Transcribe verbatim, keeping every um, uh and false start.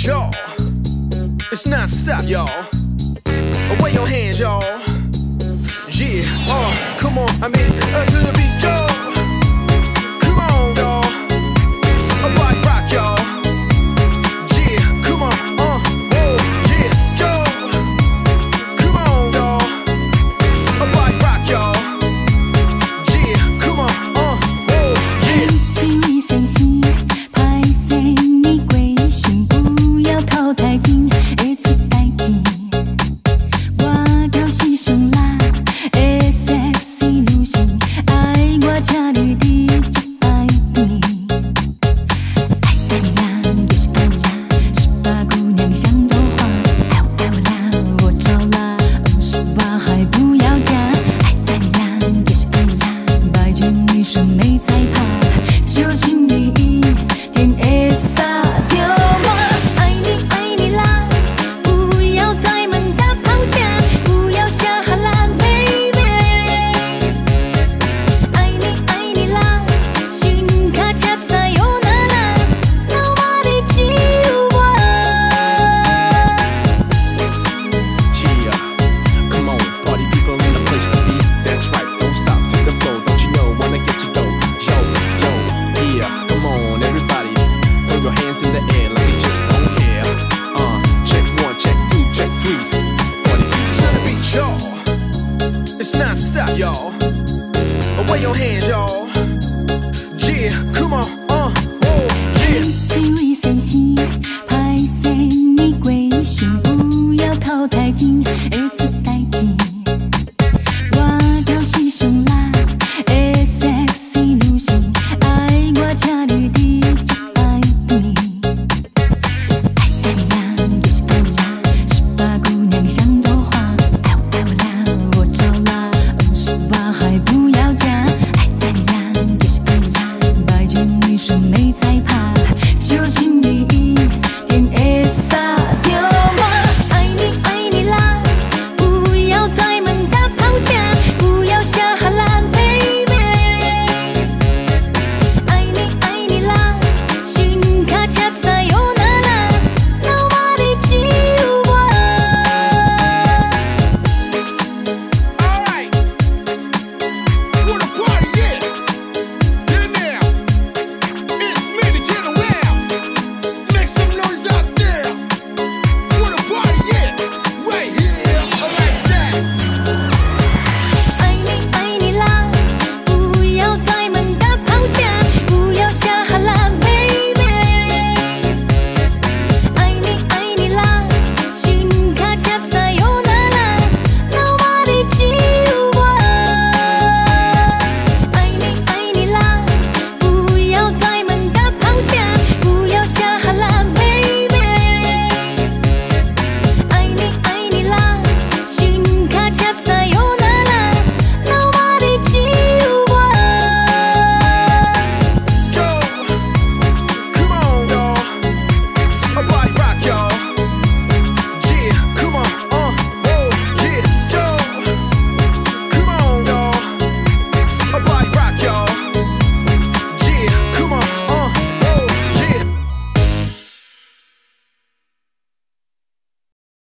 y'all. It's not stop, y'all. Away your hands, y'all. Yeah, uh, come on, I mean, uh, to the beat, y'all. Come on, y'all. A body rock, y'all. Yeah, come on, uh, oh, yeah, y'all. Come on, y'all. A body rock, y'all. Yeah, come on, uh, oh, yeah. 金神星，拍摄你归心，不要淘汰金，会出代志。我就是上辣的 sexy 女神，爱我请你伫一摆边。爱爱你啦，就是爱你啦，十八姑娘想都慌。爱我爱我啦，我着啦，二十八还不要嫁。爱爱你啦，就是爱你啦，白卷女生没在怕。 就请你一定会撒掉我，爱你爱你啦，不要怠慢打抛架，不要下哈啦 baby。爱你爱你啦，寻卡恰撒有那啦，那我的只有我。 Yeah, come on, party people in the place to be. That's right, don't stop to the flow. Don't you know, wanna get you go. Yo, yo, yeah, come on, everybody. Throw your hands in the air like you just don't care. Uh, check one, check two, check three. Party people. To the beat, y'all. It's not stop, y'all. Away your hands, y'all. Yeah, come on, uh, oh, yeah. 几位神仙，拍摄你归心，不要淘汰金，会出